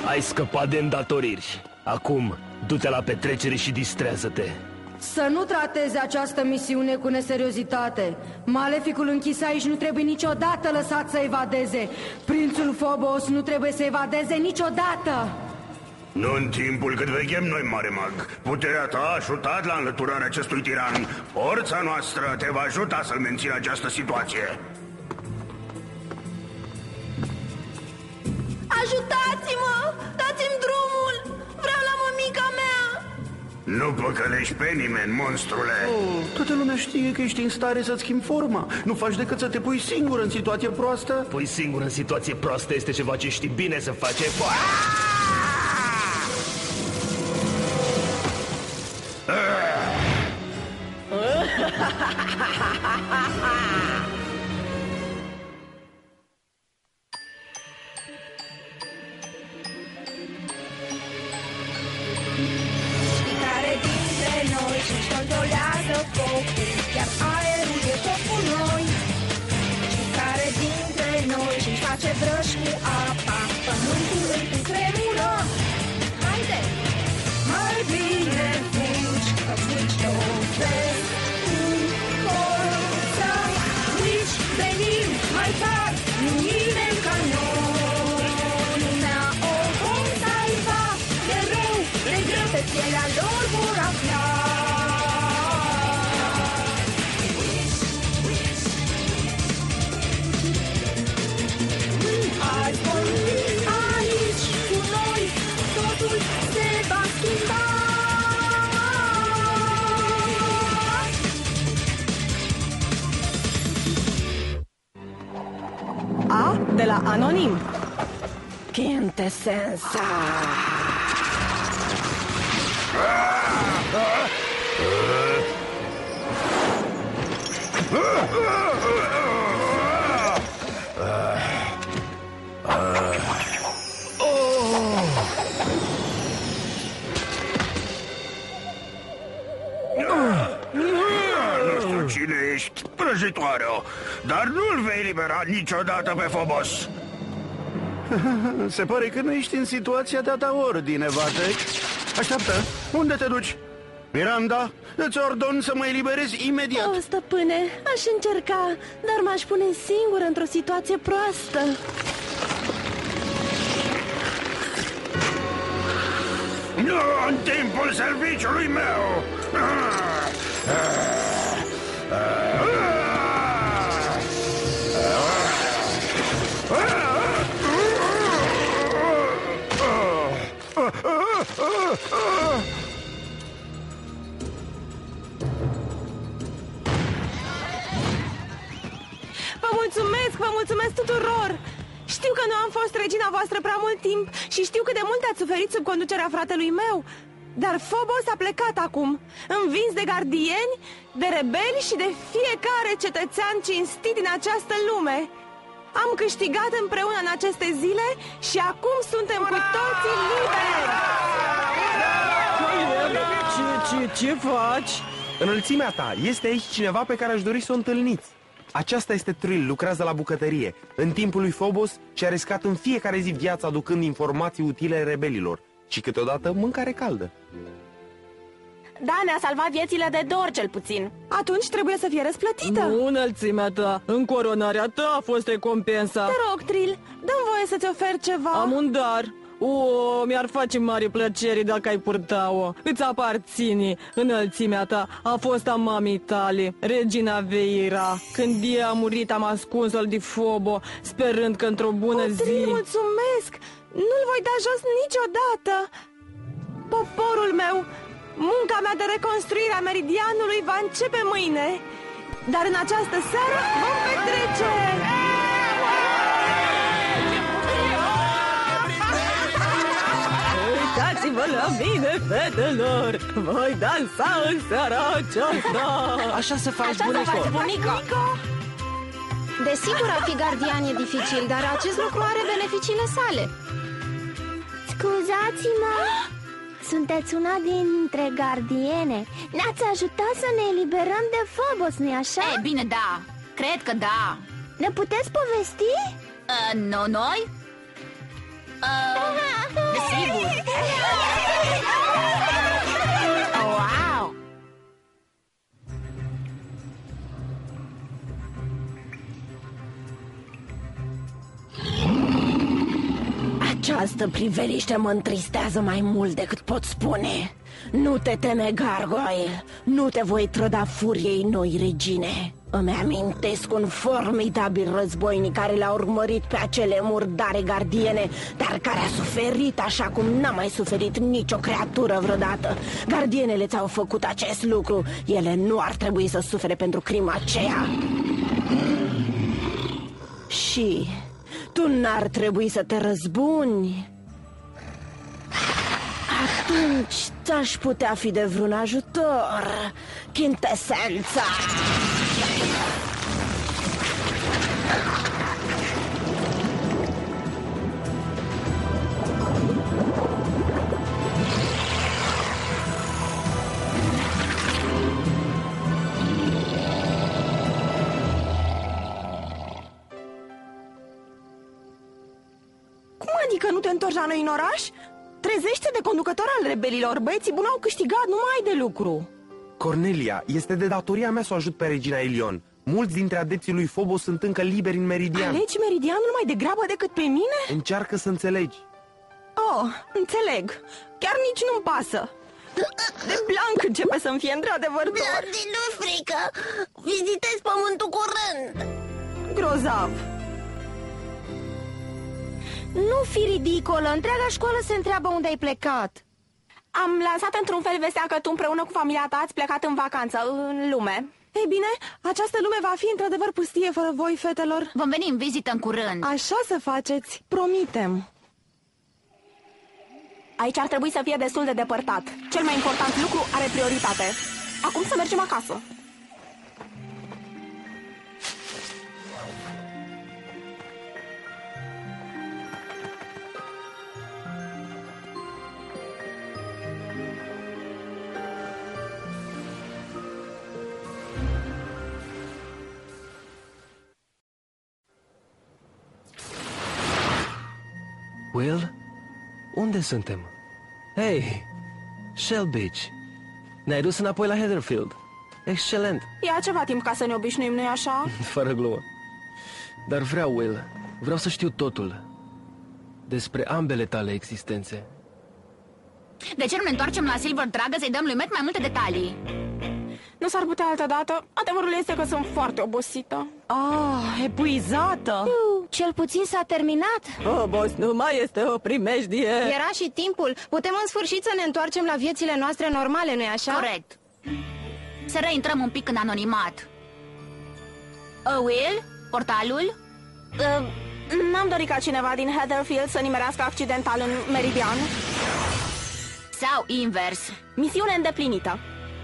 Ai scăpat de îndatoriri. Acum, du-te la petrecere și distrează-te. Să nu trateze această misiune cu neseriozitate. Maleficul închis aici nu trebuie niciodată lăsat să evadeze. Prințul Phobos nu trebuie să evadeze niciodată. Nu în timpul cât veghem noi, mare mag. Puterea ta a ajutat la înlăturarea acestui tiran. Forța noastră te va ajuta să-l menții această situație. Ajutați-mă! Dați-mi drumul! Vreau la mămica mea! Nu păcălești pe nimeni, monstrule. Toată lumea știe că ești în stare să-ți schimbi forma. Nu faci decât să te pui singur în situație proastă. Pui singur în situație proastă este ceva ce știi bine să faci. Care dintre noi și-și controlează focul, chiar aerul e tot cu noi. Și care dintre noi și-și face vrăși cu apa, pământul îi cutremură. Haide! Mai bine fugi, că-ți nici nu vezi cum forța. Nici venim mai tari, nu nimeni ca noi. Lumea o vom salva, de rău, de greu, pe pielea lor vor afla. Azi vom fi aici cu noi, totul se va schimba. A de la Anonim. Quintessența. Nu știu cine ești, prăjitoare, dar nu-l vei elibera niciodată pe Phobos. Se pare că nu ești în situația de a da ordine, Vatek. Așteaptă, unde te duci? Miranda, îți ordon să mă eliberezi imediat. O, stăpâne, aș încerca, dar m-aș pune singur într-o situație proastă. Nu în timpul serviciului meu! Vă mulțumesc tuturor! Știu că nu am fost regina voastră prea mult timp și știu cât de mult ați suferit sub conducerea fratelui meu. Dar Phobos a plecat acum, învins de gardieni, de rebeli și de fiecare cetățean cinstit din această lume. Am câștigat împreună în aceste zile și acum suntem cu toții liberi! Ce faci? Înălțimea ta, este aici cineva pe care aș dori să o întâlniți. Aceasta este Trill, lucrează la bucătărie, în timpul lui Phobos, și a riscat în fiecare zi viața aducând informații utile rebelilor și câteodată mâncare caldă. Da, ne-a salvat viețile de dor, cel puțin. Atunci trebuie să fie răsplătită. Nu, înălțimea ta, încoronarea ta a fost recompensa. Te rog, Trill, dă-mi voie să-ți ofer ceva. Am un dar. Mi-ar face mare plăcere dacă ai purta-o. Îți aparține. Înălțimea ta a fost a mamei tale, regina Veira. Când ea a murit, am ascuns-o de Phobo, sperând că într-o bună zi... Trill, mulțumesc! Nu-l voi da jos niciodată. Poporul meu, munca mea de reconstruire a meridianului va începe mâine. Dar în această seară vom petrece! Uitați-vă la mine, fetelor! Voi dansa în seara aceasta! Așa se face, bunico! Desigur, a fi gardian e dificil, dar acest lucru are beneficiile sale. Scuzați-mă! Sunteți una dintre gardiene. Ne-ați ajutat să ne eliberăm de Phobos, nu-i așa? E, bine, da. Cred că da. Ne puteți povesti? Nu noi? sigur. Wow! Această priveliște mă întristează mai mult decât pot spune. Nu te teme, Gargoyle. Nu te voi trăda furiei noi regine. Îmi amintesc un formidabil războinic care le-a urmărit pe acele murdare gardiene, dar care a suferit așa cum n-a mai suferit nicio creatură vreodată. Gardienele ți-au făcut acest lucru. Ele nu ar trebui să sufere pentru crima aceea. Și tu n-ar trebui să te răzbuni. Atunci ți-aș putea fi de vreun ajutor, Chintesența. Cum adică nu te întorci la noi în oraș? Trezește de conducător al rebelilor. Băieții buni au câștigat, nu mai ai de lucru. Cornelia, este de datoria mea să o ajut pe regina Elion. Mulți dintre adepții lui Phobos sunt încă liberi în Meridian. Alegi Meridianul mai degrabă decât pe mine? Încearcă să înțelegi. Oh, înțeleg. Chiar nici nu-mi pasă. De blanc începe să-mi fie într-adevăr dor. Nu-i frică. Vizitez pământul curând. Grozav. Nu fi ridicolă, întreaga școală se întreabă unde ai plecat. Am lansat într-un fel vestea că tu împreună cu familia ta ați plecat în vacanță, în lume. Ei bine, această lume va fi într-adevăr pustie fără voi, fetelor. Vom veni în vizită în curând. Așa să faceți, promitem. Aici ar trebui să fie destul de depărtat. Cel mai important lucru are prioritate. Acum să mergem acasă. Will? Unde suntem? Hei, Shell Beach. Ne-ai dus înapoi la Heatherfield. Excelent. Ia ceva timp ca să ne obișnuim, nu-i așa? Fără glumă. Dar vreau, Will, vreau să știu totul despre ambele tale existențe. De ce nu ne întoarcem la Silver Dragon să-i dăm lui Matt mai multe detalii? Nu s-ar putea altă dată? Adevărul este că sunt foarte obosită. Epuizată. Cel puțin s-a terminat. Phobos nu mai este o primejdie. Era și timpul. Putem în sfârșit să ne întoarcem la viețile noastre normale, nu-i așa? Corect. Să reintrăm un pic în anonimat. Will? Portalul? N-am dorit ca cineva din Heatherfield să nimerească accidental în Meridian. Sau invers. Misiune îndeplinită.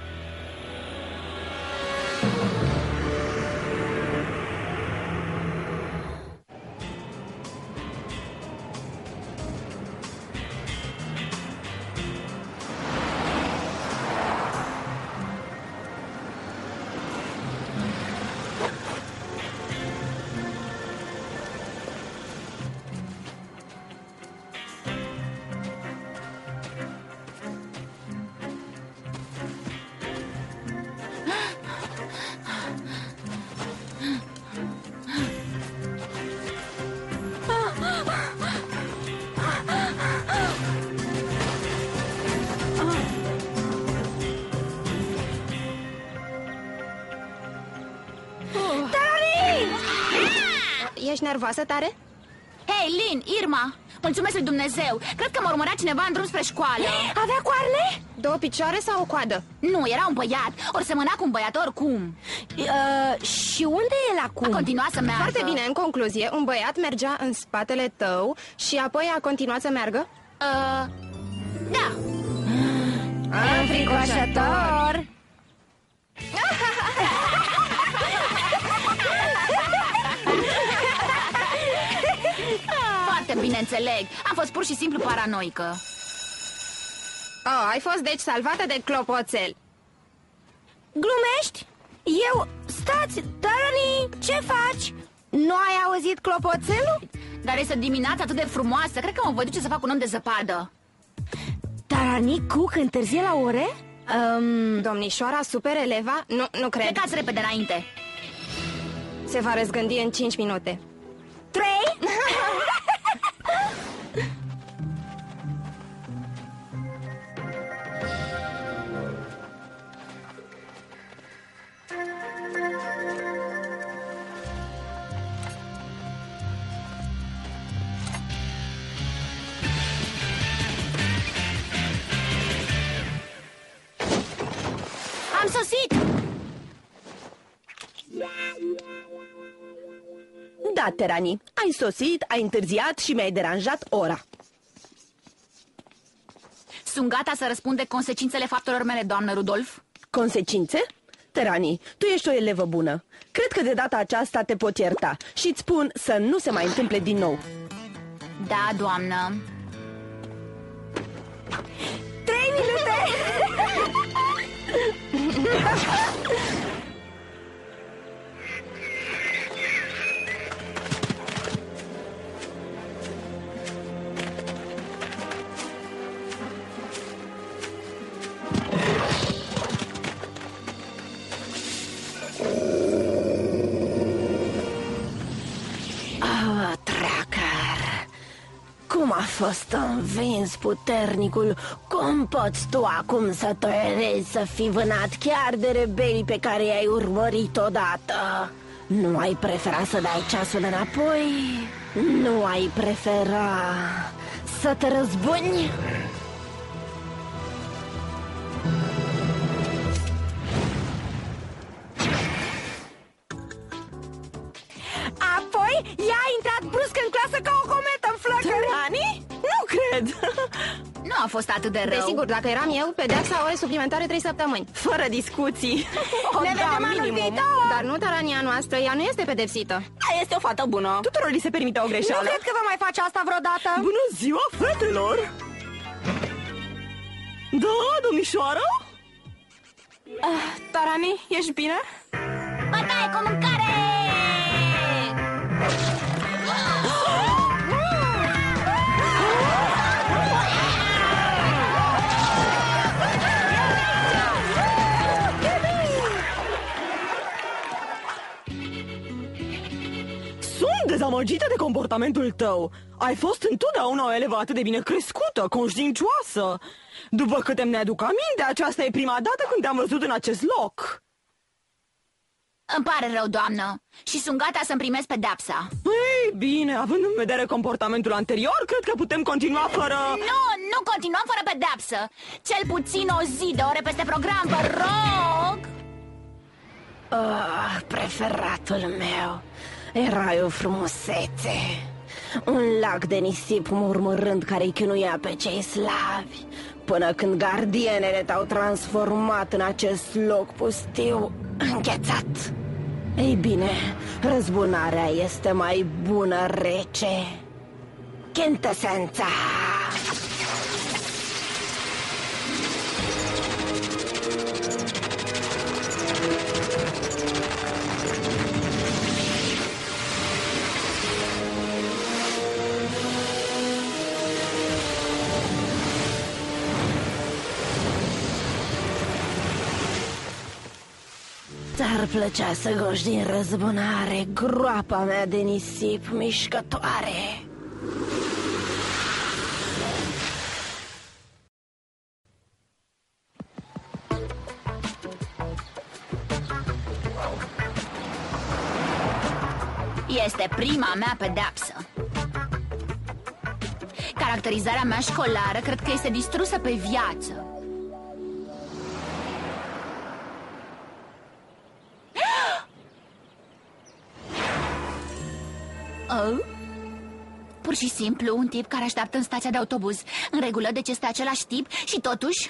Ești nervoasă tare? Hei, Lin, Irma, mulțumesc lui Dumnezeu. Cred că mă urmărea cineva în drum spre școală. Avea coarne? 2 picioare sau o coadă? Nu, era un băiat. Ori semăna cu un băiat oricum. Și unde e el acum? A continuat să meargă. Foarte bine, în concluzie, un băiat mergea în spatele tău și apoi a continuat să meargă? Da. Înfricoșător! Foarte bine înțeleg. Am fost pur și simplu paranoică. Ai fost deci salvată de clopoțel. Glumești? Stați, Tărăni, ce faci? Nu ai auzit clopoțelul? Dar este o dimineață atât de frumoasă. Cred că mă voi duce să fac un om de zăpadă. Tarani Cook întârzie la ore? Domnișoara super eleva? Nu cred. Plecați repede înainte. Se va răzgândi în 5 minute. 3? Am sosit! Da, Terani, ai sosit, ai întârziat și mi-ai deranjat ora. Sunt gata să răspund de consecințele faptelor mele, doamnă Rudolf. Consecințe? Terani, tu ești o elevă bună. Cred că de data aceasta te pot ierta și îți spun să nu se mai întâmple din nou. Da, doamnă. 3 minute! Cum a fost învins puternicul? Cum poți tu acum să tolerezi să fii vânat chiar de rebelii pe care i-ai urmărit odată? Nu ai prefera să dai ceasul înapoi? Nu ai prefera să te răzbuni? Apoi, ea a intrat brusc în clasă ca o cometă în flăcări. Ani? Nu cred. Nu a fost atât de rău. Desigur, dacă eram eu, pedeapsa ore suplimentare 3 săptămâni. Fără discuții. Ne vedem anul viitor. Dar nu Tarania noastră, ea nu este pedepsită. Este o fată bună. Tuturor li se permite o greșeală. Nu cred că va mai face asta vreodată. Bună ziua, fetelor! Da, domnișoară? Tarani, ești bine? Bătaie cu mâncare! Dezamăgită de comportamentul tău. Ai fost întotdeauna o elevă atât de bine crescută, conștiincioasă. După câte îmi aduc aminte, aceasta e prima dată când te-am văzut în acest loc. Îmi pare rău, doamnă, și sunt gata să-mi primesc pedepsa. Ei, bine, având în vedere comportamentul anterior, cred că putem continua fără... Nu continuăm fără pedepsă. Cel puțin o zi de ore peste program, vă rog. Preferatul meu. Erai o frumusețe. Un lac de nisip murmurând care-i chinuia pe cei slavi, până când gardienele te-au transformat în acest loc pustiu înghețat. Ei bine, răzbunarea este mai bună rece. Quintesența! Ți-ar plăcea să goși din răzbunare groapa mea de nisip mișcătoare. Este prima mea pedeapsă. Caracterizarea mea școlară cred că este distrusă pe viață. Pur și simplu un tip care așteaptă în stația de autobuz. În regulă, deci este același tip și totuși...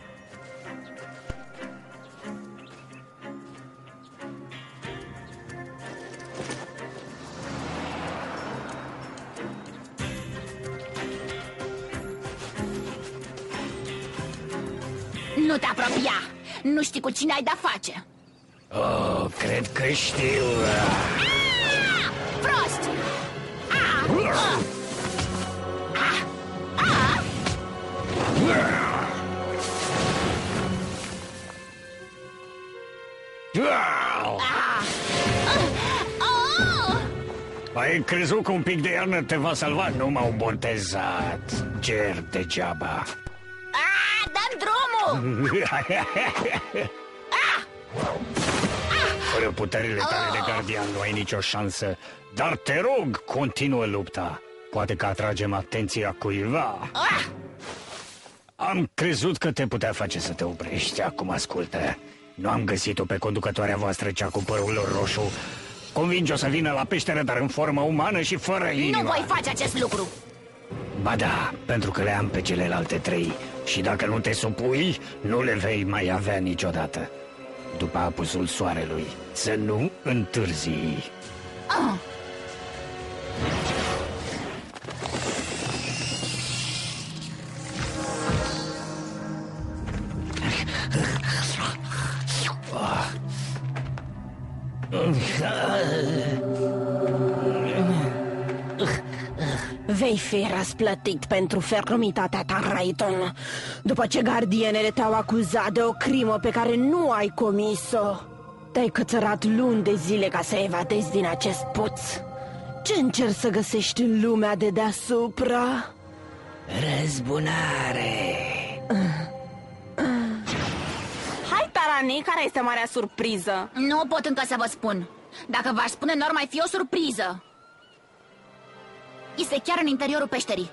Nu te apropia! Nu știi cu cine ai de-a face. Oh, cred că știu. Prost! Ai crezut că un pic de iarnă te va salva? Nu m-au botezat. Cer degeaba. Dă-mi drumul! Fără puterile tale de gardian nu ai nicio șansă. Dar te rog, continuă lupta. Poate că atragem atenția cuiva. Am crezut că te putea face să te oprești. Acum ascultă. Nu am găsit-o pe conducătoarea voastră, cea cu părul roșu. Convinge-o să vină la peșteră, dar în formă umană și fără inimă. Nu voi face acest lucru. Ba da, pentru că le am pe celelalte 3. Și dacă nu te supui, nu le vei mai avea niciodată. După apusul soarelui, să nu întârzii. Vei fi răsplătit pentru fermitatea ta, Rayton. După ce gardienele te-au acuzat de o crimă pe care nu ai comis-o. Te-ai cățărat luni de zile ca să evadezi din acest puț. Ce încerci să găsești în lumea de deasupra? Răzbunare. Hai, Tarani, care este marea surpriză? Nu pot încă să vă spun. Dacă v-aș spune, n-ar mai fi o surpriză. Este chiar în interiorul peșterii.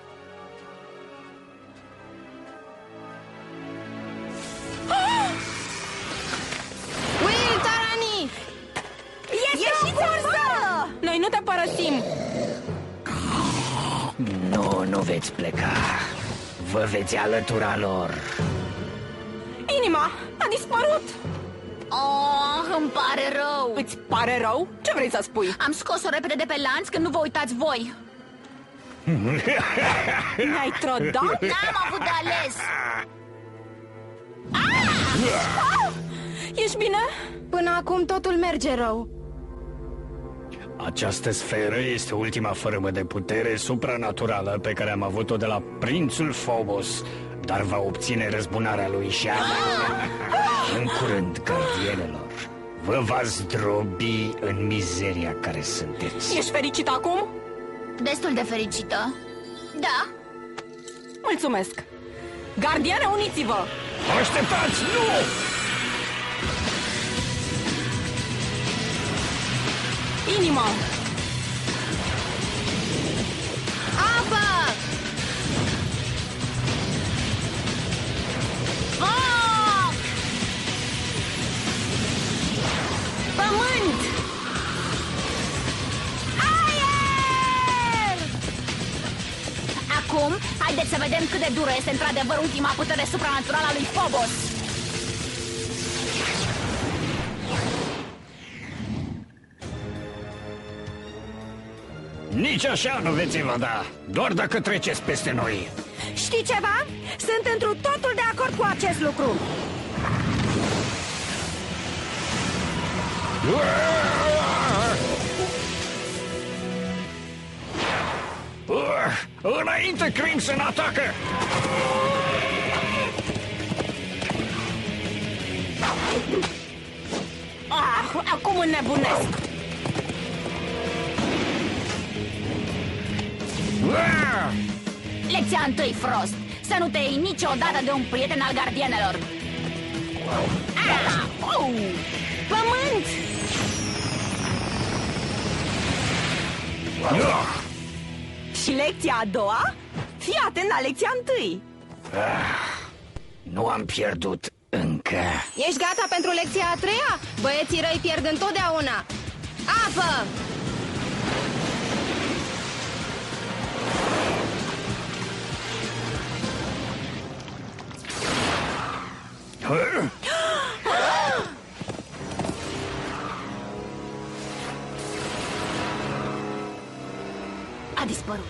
Will, Tarani! Ieși în cursă! Noi nu te părăsim! Nu veți pleca. Vă veți alătura lor. Inima a dispărut! Oh, îmi pare rău. Îți pare rău? Ce vrei să spui? Am scos-o repede de pe lanț când nu vă uitați voi. Ne-ai trădat? N-am avut de ales. Ești bine? Până acum totul merge rău. Această sferă este ultima fărâmă de putere supranaturală pe care am avut-o de la prințul Phobos, dar va obține răzbunarea lui și a mea. În curând, gardienelor, vă va zdrobi în mizeria care sunteți. Ești fericit acum? Destul de fericită. Da. Mulțumesc. Gardiene, uniți-vă! Așteptați, nu! Inima! Apă! Foc! Pământ! Acum, haideți să vedem cât de dură este într-adevăr ultima putere supranaturală a lui Phobos. Nici așa nu veți evada, doar dacă treceți peste noi. Știi ceva? Sunt întru totul de acord cu acest lucru. Înainte, Crimson, atacă! Acum înnebunesc! Lecția întâi, Frost. Să nu te iei niciodată de un prieten al gardienelor. Pământ! Și lecția a doua? Fii atent la lecția întâi. Nu am pierdut încă. Ești gata pentru lecția a treia? Băieții răi pierd întotdeauna. Apă! A dispărut.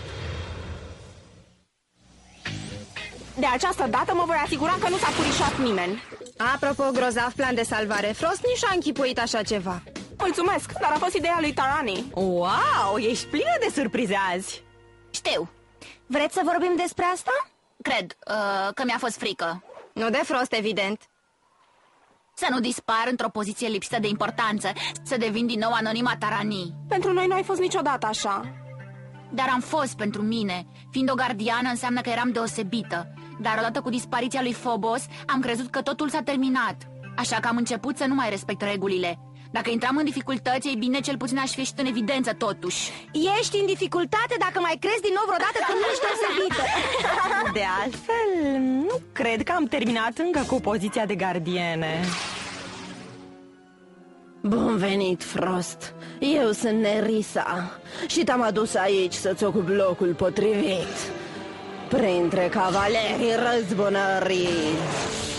De această dată mă voi asigura că nu s-a furișat nimeni. Apropo, grozav plan de salvare. Frost nici a închipuit așa ceva. Mulțumesc, dar a fost ideea lui Tarani. Wow, ești plină de surprize azi. Știu. Vreți să vorbim despre asta? Cred că mi-a fost frică. Nu de Frost, evident. Să nu dispar într-o poziție lipsită de importanță, să devin din nou anonima Taranii. Pentru noi nu ai fost niciodată așa. Dar am fost pentru mine. Fiind o gardiană înseamnă că eram deosebită. Dar odată cu dispariția lui Phobos, am crezut că totul s-a terminat. Așa că am început să nu mai respect regulile. Dacă intram în dificultăți, ei bine, cel puțin aș fi ieșit în evidență totuși. Ești în dificultate dacă mai crezi din nou vreodată că nu ești deosebită. De altfel, nu cred că am terminat încă cu poziția de gardiene. Bun venit, Frost. Eu sunt Nerissa și te-am adus aici să-ți ocup locul potrivit printre cavalerii răzbunării.